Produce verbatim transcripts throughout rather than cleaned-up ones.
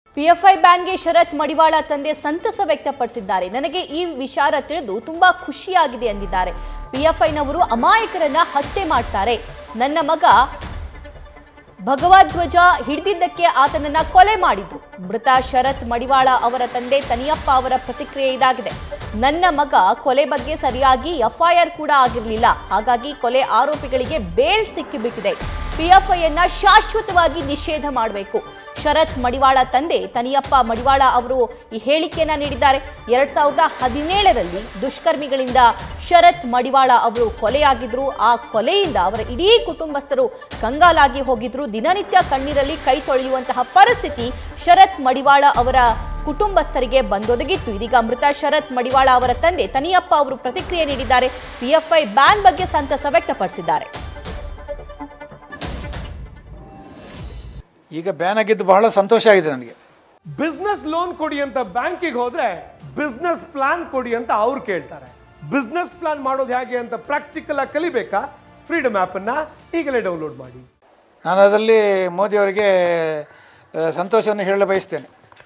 PFI ಬ್ಯಾನ್ಗೆ ಶರತ್ ಮಡಿವಾಳ ತಂದೆ ಸಂತಸ ವ್ಯಕ್ತಪಡಿಸಿದ್ದಾರೆ. ನನಗೆ ಈ ವಿಚಾರ ತಿಳಿದು ತುಂಬಾ ಖುಷಿಯಾಗಿದೆ ಎಂದಿದ್ದಾರೆ. ಪಿಎಫ್ಐನವರು ಅಮಾಯಕರನ್ನ ಹತ್ಯೆ ಮಾಡ್ತಾರೆ. ನನ್ನ ಮಗ ಭಗವಧ್ವಜ ಹಿಡಿದಿದ್ದಕ್ಕೆ ಆತನನ್ನ ಕೊಲೆ ಮಾಡಿದ್ರು. ಮೃತ ಶರತ್ ಮಡಿವಾಳ ಅವರ ತಂದೆ ತನಿಯಪ್ಪ ಅವರ ಪ್ರತಿಕ್ರಿಯೆ ಇದಾಗಿದೆ. ನನ್ನ ಮಗ ಕೊಲೆ ಬಗ್ಗೆ ಸರಿಯಾಗಿ ಎಫ್ಐಆರ್ ಕೂಡ ಆಗಿರಲಿಲ್ಲ. ಹಾಗಾಗಿ ಕೊಲೆ ಆರೋಪಿಗಳಿಗೆ ಬೇಲ್ ಸಿಕ್ಕಿಬಿಟ್ಟಿದೆ. ಪಿಎಫ್ಐಯನ್ನ ಶಾಶ್ವತವಾಗಿ ನಿಷೇಧ ಮಾಡಬೇಕು. ಶರತ್ ಮಡಿವಾಳ ತಂದೆ ತನಿಯಪ್ಪ ಮಡಿವಾಳ ಅವರು ಈ ಹೇಳಿಕೆಯನ್ನ ನೀಡಿದ್ದಾರೆ. ಎರಡ್ ಸಾವಿರದ ಹದಿನೇಳರಲ್ಲಿ ದುಷ್ಕರ್ಮಿಗಳಿಂದ ಶರತ್ ಮಡಿವಾಳ ಅವರು ಕೊಲೆಯಾಗಿದ್ರು. ಆ ಕೊಲೆಯಿಂದ ಅವರ ಇಡೀ ಕುಟುಂಬಸ್ಥರು ಕಂಗಾಲಾಗಿ ಹೋಗಿದ್ರು. ದಿನನಿತ್ಯ ಕಣ್ಣೀರಲ್ಲಿ ಕೈ ತೊಳೆಯುವಂತಹ ಪರಿಸ್ಥಿತಿ ಶರತ್ ಮಡಿವಾಳ ಅವರ ಕುಟುಂಬಸ್ಥರಿಗೆ ಬಂದೊದಗಿತ್ತು. ಇದೀಗ ಮೃತ ಶರತ್ ಮಡಿವಾಳ ಅವರ ತಂದೆ ತನಿಯಪ್ಪ ಅವರು ಪ್ರತಿಕ್ರಿಯೆ ನೀಡಿದ್ದಾರೆ. ಪಿಎಫ್ಐ ಬ್ಯಾನ್ ಬಗ್ಗೆ ಸಂತಸ ವ್ಯಕ್ತಪಡಿಸಿದ್ದಾರೆ. ಈಗ ಬ್ಯಾನ್ ಆಗಿದ್ದು ಬಹಳ ಸಂತೋಷ ಆಗಿದೆ ನನಗೆ. ಬಿಸ್ನೆಸ್ ಲೋನ್ ಕೊಡಿ ಅಂತ ಬ್ಯಾಂಕಿಗೆ ಹೋದ್ರೆ ಬಿಸ್ನೆಸ್ ಪ್ಲಾನ್ ಕೊಡಿ ಅಂತ ಅವ್ರು ಕೇಳ್ತಾರೆ. ಬಿಸ್ನೆಸ್ ಪ್ಲಾನ್ ಮಾಡೋದು ಹೇಗೆ ಅಂತ ಪ್ರಾಕ್ಟಿಕಲ್ ಆಗಿ ಕಲಿಬೇಕಾ? ಫ್ರೀಡಮ್ ಆ್ಯಪ್ ಅನ್ನ ಈಗಲೇ ಡೌನ್ಲೋಡ್ ಮಾಡಿ. ನಾನು ಅದರಲ್ಲಿ ಮೋದಿ ಅವರಿಗೆ ಸಂತೋಷವನ್ನು ಹೇಳಲು ಬಯಸ್ತೇನೆ.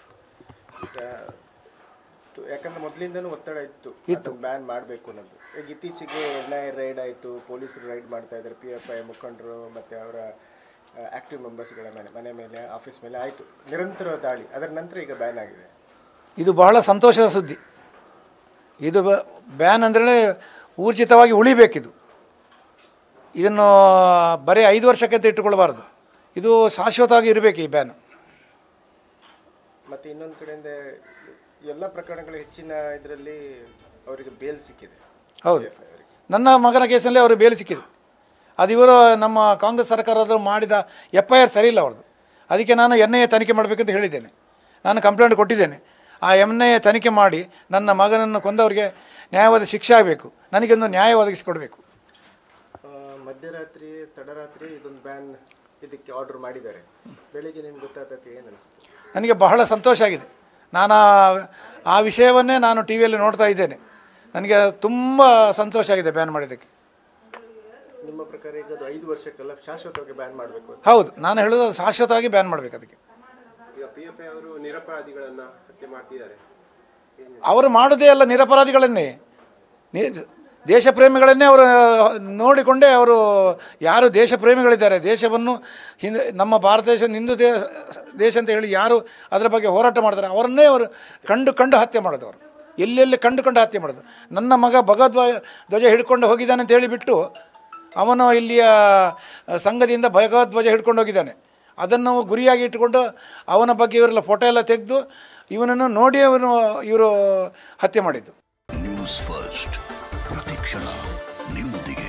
ಯಾಕಂದ್ರೆ ಮೊದಲಿಂದನೂ ಒತ್ತಡ ಇತ್ತು ಇತ್ತು ಬ್ಯಾನ್ ಮಾಡಬೇಕು ಅನ್ನೋದು. ಈಗ ಇತ್ತೀಚೆಗೆ ಎನ್ ಐ ರೈಡ್ ಆಯಿತು, ಪೊಲೀಸರು ರೈಡ್ ಮಾಡ್ತಾ ಇದ್ದಾರೆ. ಪಿ ಎಫ್ ಐ ಮುಖಂಡರು ಮತ್ತು ಅವರ ಆಕ್ಟಿವ್ ಮೆಂಬರ್ಸ್ಗಳ ಮೇಲೆ ಮನೆ ಮೇಲೆ ಆಫೀಸ್ ಮೇಲೆ ಆಯಿತು ನಿರಂತರ ದಾಳಿ. ಅದರ ನಂತರ ಈಗ ಬ್ಯಾನ್ ಆಗಿದೆ. ಇದು ಬಹಳ ಸಂತೋಷದ ಸುದ್ದಿ. ಇದು ಬ್ಯಾನ್ ಅಂದರೆ ಊರ್ಜಿತವಾಗಿ ಉಳಿಬೇಕಿದು. ಇದನ್ನು ಬರೀ ಐದು ವರ್ಷಕ್ಕೆ ಇಟ್ಟುಕೊಳ್ಬಾರ್ದು. ಇದು ಶಾಶ್ವತವಾಗಿ ಇರಬೇಕು ಈ ಬ್ಯಾನ್. ಮತ್ತು ಇನ್ನೊಂದು ಕಡೆಯಿಂದ ಎಲ್ಲ ಪ್ರಕರಣಗಳು ಹೆಚ್ಚಿನ ಇದರಲ್ಲಿ ಅವರಿಗೆ ಬೇಲ್ ಸಿಕ್ಕಿದೆ. ಹೌದು, ನನ್ನ ಮಗನ ಕೇಸಲ್ಲಿ ಅವರು ಬೇಲ್ ಸಿಕ್ಕಿದೆ. ಅದು ಇವರು ನಮ್ಮ ಕಾಂಗ್ರೆಸ್ ಸರ್ಕಾರದವರು ಮಾಡಿದ ಎಫ್ ಐ ಆರ್ ಸರಿ ಇಲ್ಲ ಅವ್ರದ್ದು. ಅದಕ್ಕೆ ನಾನು ಎನ್ ಐ ಎ ತನಿಖೆ ಮಾಡಬೇಕಂತ ಹೇಳಿದ್ದೇನೆ. ನಾನು ಕಂಪ್ಲೇಂಟ್ ಕೊಟ್ಟಿದ್ದೇನೆ. ಆ ಎನ್ ಐ ಎ ತನಿಖೆ ಮಾಡಿ ನನ್ನ ಮಗನನ್ನು ಕೊಂದವರಿಗೆ ನ್ಯಾಯವಾದ ಶಿಕ್ಷೆ ಆಗಬೇಕು. ನನಗೊಂದು ನ್ಯಾಯ ಒದಗಿಸಿಕೊಡಬೇಕು. ಮಧ್ಯರಾತ್ರಿ ತಡರಾತ್ರಿ ಇದೊಂದು ಬ್ಯಾನ್ ಇದಕ್ಕೆ ಆರ್ಡರ್ ಮಾಡಿದ್ದಾರೆ. ಬೆಳಿಗ್ಗೆ ನಿಮ್ಗೆ ಗೊತ್ತಾದಕ್ಕೆ ಏನು ಅನಿಸ್ತು? ನನಗೆ ಬಹಳ ಸಂತೋಷ ಆಗಿದೆ. ನಾನು ಆ ವಿಷಯವನ್ನೇ ನಾನು ಟಿ ವಿಯಲ್ಲಿ ನೋಡ್ತಾ ಇದ್ದೇನೆ. ನನಗೆ ತುಂಬ ಸಂತೋಷ ಆಗಿದೆ ಬ್ಯಾನ್ ಮಾಡಿದ್ದಕ್ಕೆ. ನಿಮ್ಮ ಪ್ರಕಾರ ಈಗ ಅದು ಐದು ವರ್ಷಕ್ಕೆಲ್ಲ ಶಾಶ್ವತವಾಗಿ ಬ್ಯಾನ್ ಮಾಡಬೇಕು? ಹೌದು, ನಾನು ಹೇಳೋದು ಶಾಶ್ವತವಾಗಿ ಬ್ಯಾನ್ ಮಾಡಬೇಕು. ಅದಕ್ಕೆ ಈಗ ಪಿ ಎಫ್ ಐ ಅವರು ನಿರಪರಾಧಿಗಳನ್ನು ಹತ್ಯೆ ಮಾಡ್ತಿದ್ದಾರೆ. ಅವರು ಮಾಡೋದೇ ಅಲ್ಲ, ನಿರಪರಾಧಿಗಳನ್ನೇ, ದೇಶ ಪ್ರೇಮಿಗಳನ್ನೇ ಅವರು ನೋಡಿಕೊಂಡೇ ಅವರು ಯಾರು ದೇಶ ಪ್ರೇಮಿಗಳಿದ್ದಾರೆ, ದೇಶವನ್ನು ಹಿಂದೆ ನಮ್ಮ ಭಾರತ ದೇಶ ಹಿಂದೂ ದೇಶ ದೇಶ ಅಂತ ಹೇಳಿ ಯಾರು ಅದರ ಬಗ್ಗೆ ಹೋರಾಟ ಮಾಡ್ತಾರೆ ಅವರನ್ನೇ ಅವರು ಕಂಡು ಕಂಡು ಹತ್ಯೆ ಮಾಡೋದು. ಅವರು ಎಲ್ಲೆಲ್ಲಿ ಕಂಡು ಕಂಡು ಹತ್ಯೆ ಮಾಡೋದು. ನನ್ನ ಮಗ ಭಗವಧ್ವ ಧ್ವಜ ಹಿಡ್ಕೊಂಡು ಹೋಗಿದ್ದಾನೆ ಅಂತ ಹೇಳಿಬಿಟ್ಟು ಅವನು ಇಲ್ಲಿಯ ಸಂಘದಿಂದ ಭಗವಧ್ವಜ ಹಿಡ್ಕೊಂಡು ಹೋಗಿದ್ದಾನೆ. ಅದನ್ನು ಗುರಿಯಾಗಿ ಇಟ್ಟುಕೊಂಡು ಅವನ ಬಗ್ಗೆ ಇವರೆಲ್ಲ ಫೋಟೋ ಎಲ್ಲ ತೆಗೆದು ಇವನನ್ನು ನೋಡಿ ಅವನು ಇವರು ಹತ್ಯೆ ಮಾಡಿದ್ದು. ನ್ಯೂಸ್ ಫಸ್ಟ್ ಪ್ರತಿಕ್ಷಣ ನಿಮ್ಮೊಂದಿಗೆ.